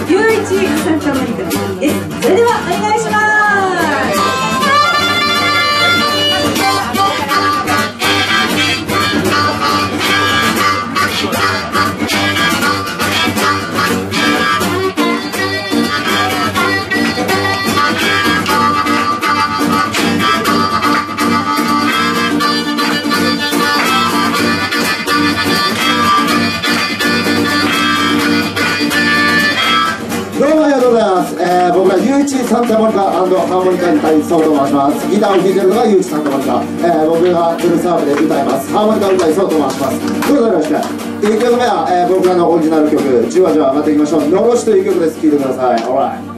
雄一サンタモニカです。それではお願いします。 僕は雄一サンタモニカ&ハーモニカに体操と申します。ギターを弾いてるのが雄一サンタモニカ、僕がフルサーブで歌います。ハーモニカ歌いそうと申します。どうぞよろしく。1曲目は、僕らのオリジナル曲「じわじわ上がっていきましょう」「のろし」という曲です。聴いてください。オーライ。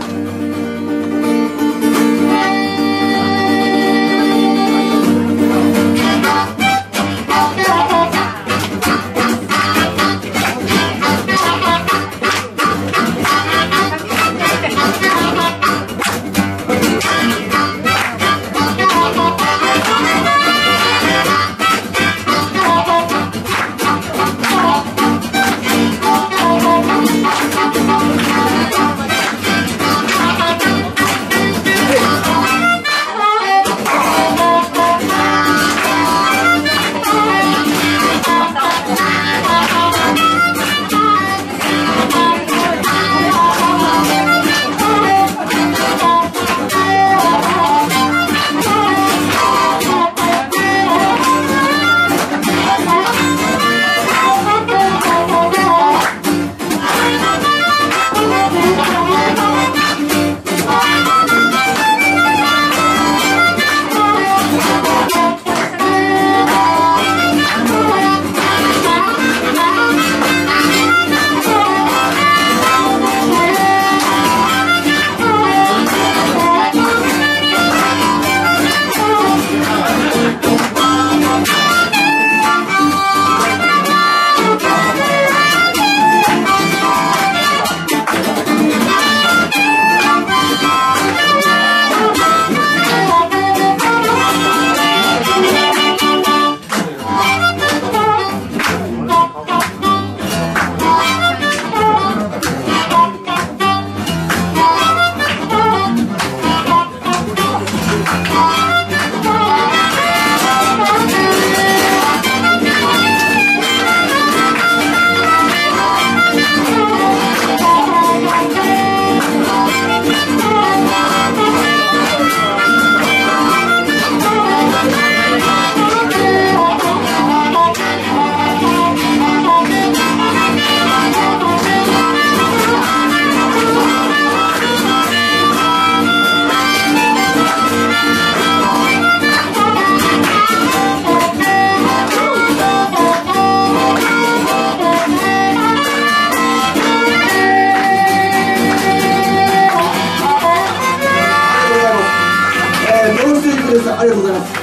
ありがとうございます。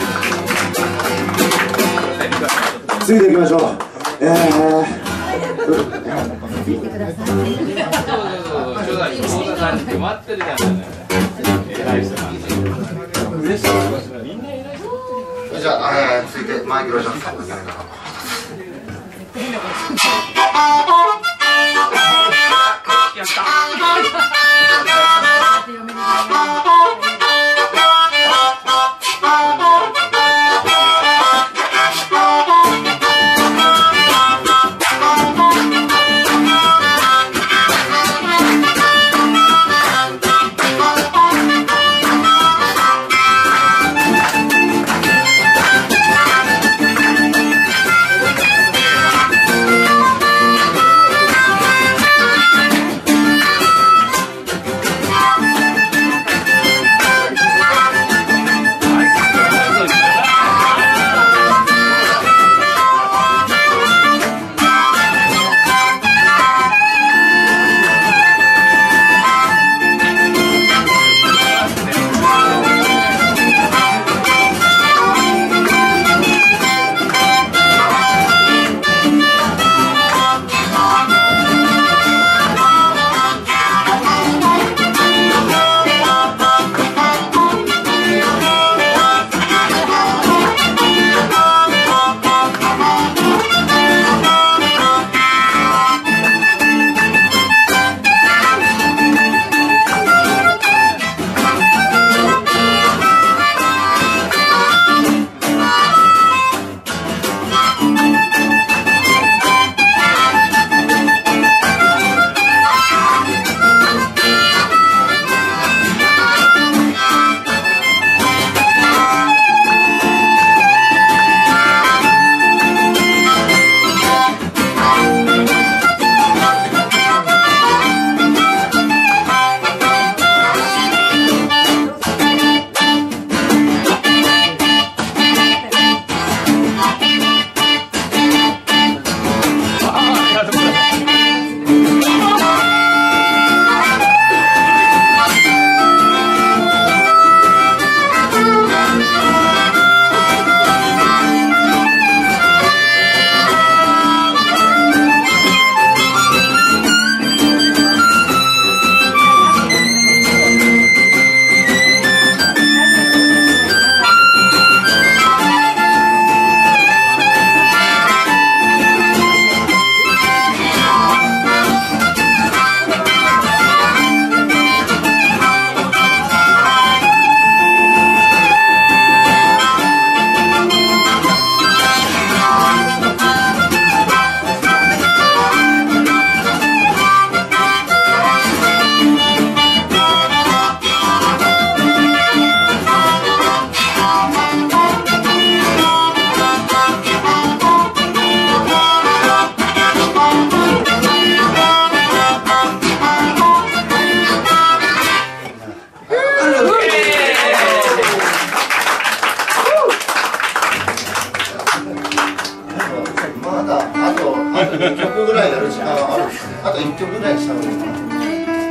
次でいきましょう。じゃあ、続いてマイケル・ジャクソンです。やった。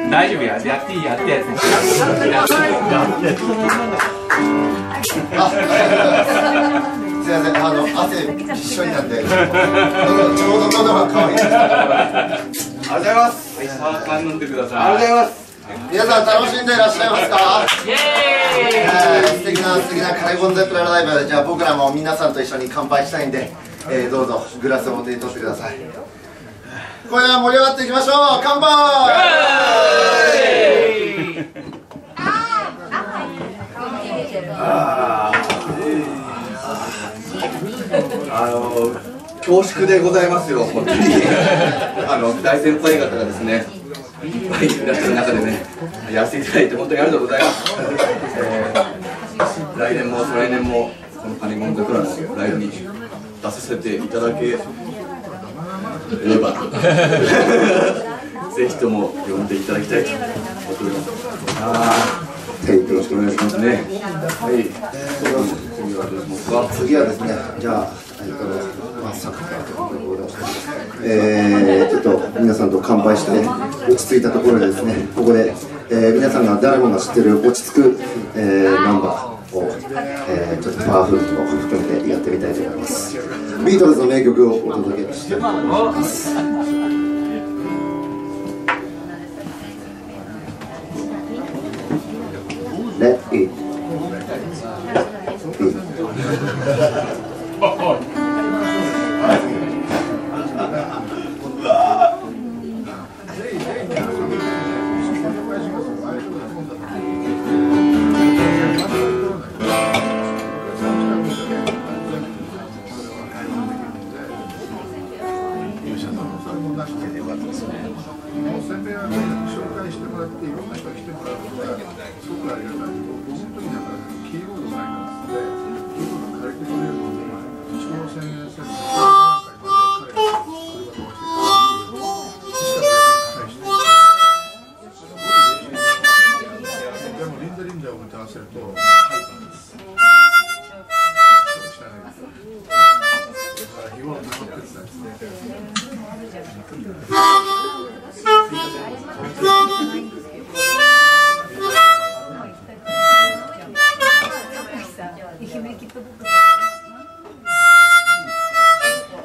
大丈夫や、やっていい、やってやつ。 すいません、汗一緒になって、ちょうど喉が渇いてきた。 ありがとうございます。 はい、サーカー飲んでください。 ありがとうございます。 皆さん楽しんでいらっしゃいますか？ イエーイ。 素敵なカレーボンゼットライブ。じゃあ僕らも皆さんと一緒に乾杯したいんで、どうぞグラスをお手に取ってください。今夜は盛り上がっていきましょう。乾杯。 恐縮でございますよ、本当に。大先輩方がですね、いっぱいいらっしゃる中でね、やらせていただいて本当にありがとうございます。来年も再来年もこのカニゴンザクラのライブに出させていただければぜひとも呼んでいただきたいと思っております。 よろしくお願いしますね。 はい。 次はですね、じゃあ、サッカーということでございまして、ちょっと皆さんと乾杯して落ち着いたところでですね、ここで、皆さんが誰もが知ってる落ち着く、ナンバーを、ちょっとパワフルも含めてやってみたいと思います。ビートルズの名曲をお届けしております。Let it be. 愛 。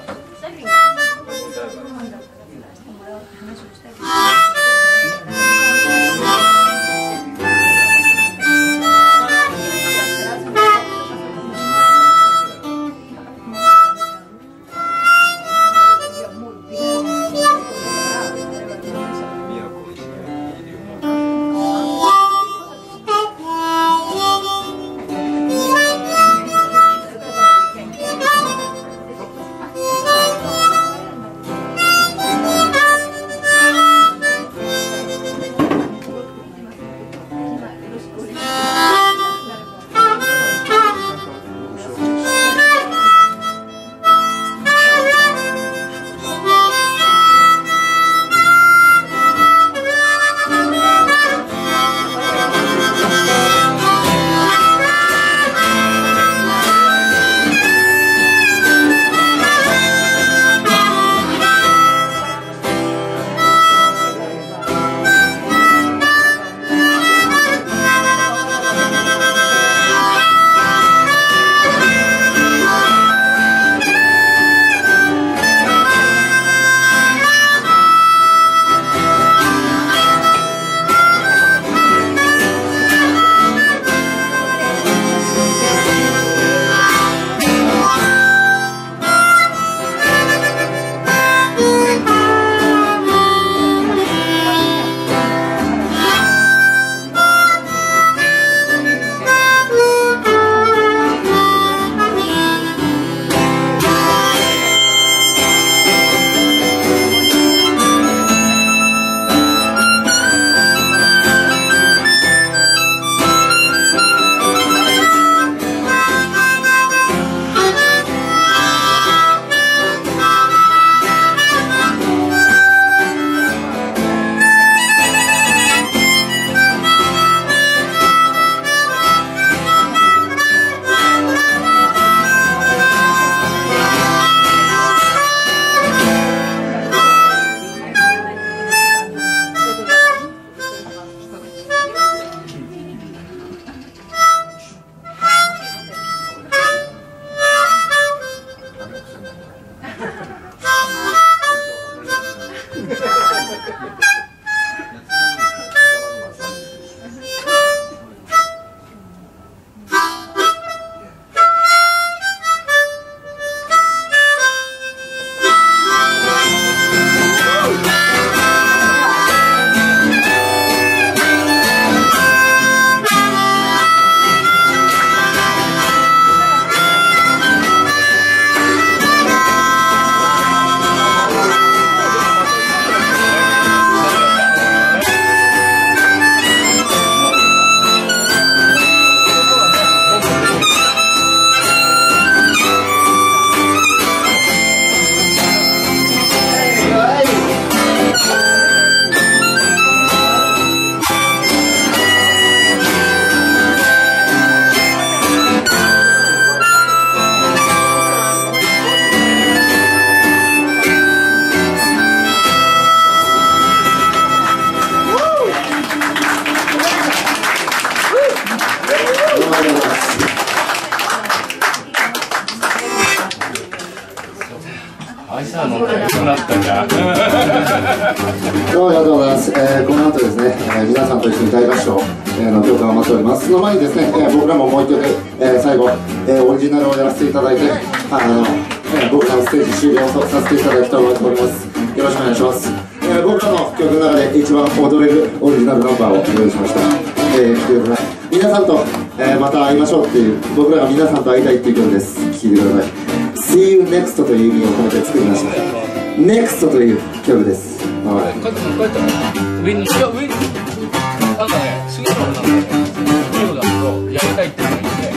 この後ですね、皆さんと一緒に大合唱の曲が待っております。その前にですね、僕らももう一曲、最後、オリジナルをやらせていただいて、僕らのステージ終了させていただきたいと思います。よろしくお願いします。僕らの曲の中で一番踊れるオリジナルナンバーを用意しました。皆さんと、また会いましょうっていう、僕らが皆さんと会いたいっていう曲です。聴いてください。See you next という意味を込めて作りました。NEXT という曲です。 上に、いや、上に、なんかね、すぐのなんかね、そうだけど、やりたいって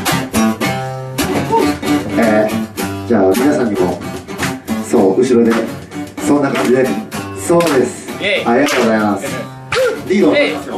言うので。 じゃあ、皆さんにも、そう、後ろで、そんな感じで、そうです。ありがとうございます。リードお願いしますよ。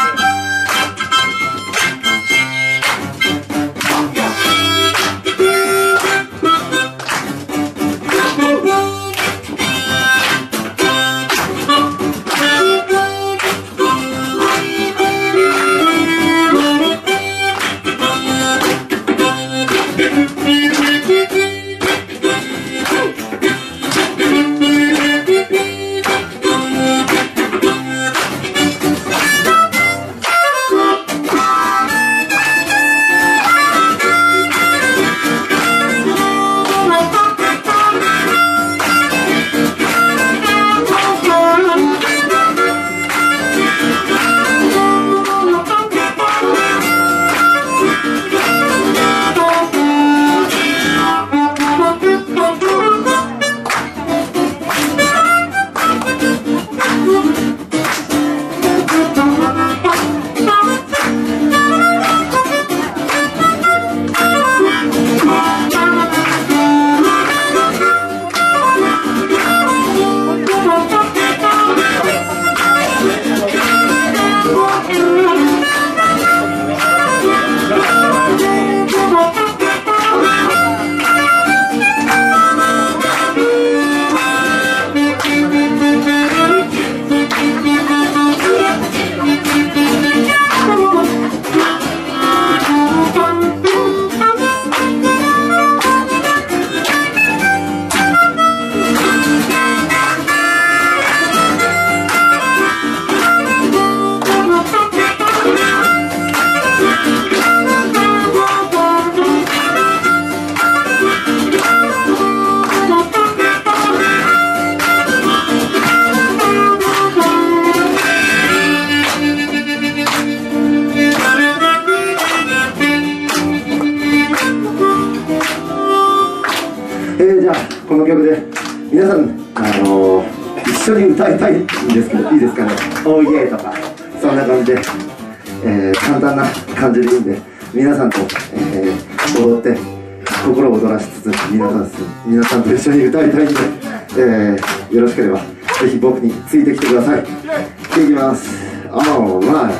じゃあこの曲で皆さん、一緒に歌いたいんですけどいいですかね。おーイエーとかそんな感じで、簡単な感じでいいんで皆さんと、踊って心を躍らしつつ皆さんと一緒に歌いたいんで、よろしければぜひ僕についてきてください。いきます。Alright,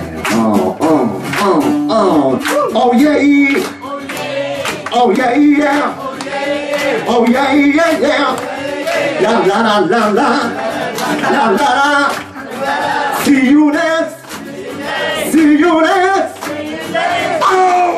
oh yeah, oh yeah, yeah, oh yeah, yeah, yeah, la la la la la, la la la. See you next, see you next. Oh.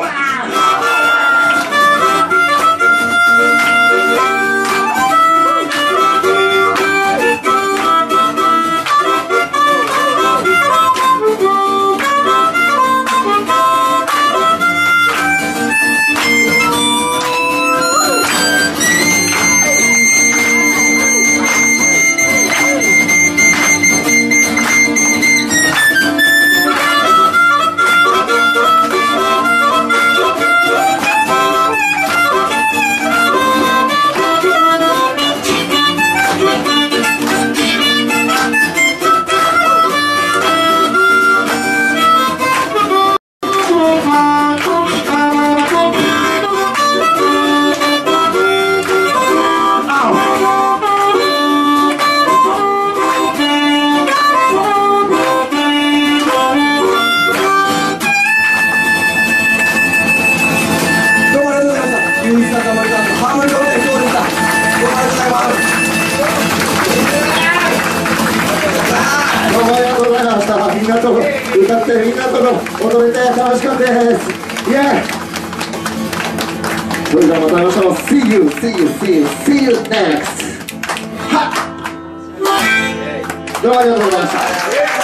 みんなと歌ってみんなと踊れて楽しかったです。イエーイ。それではまた会いましょう。See you, see you, see you, see you next. はっ。どうもありがとうございました。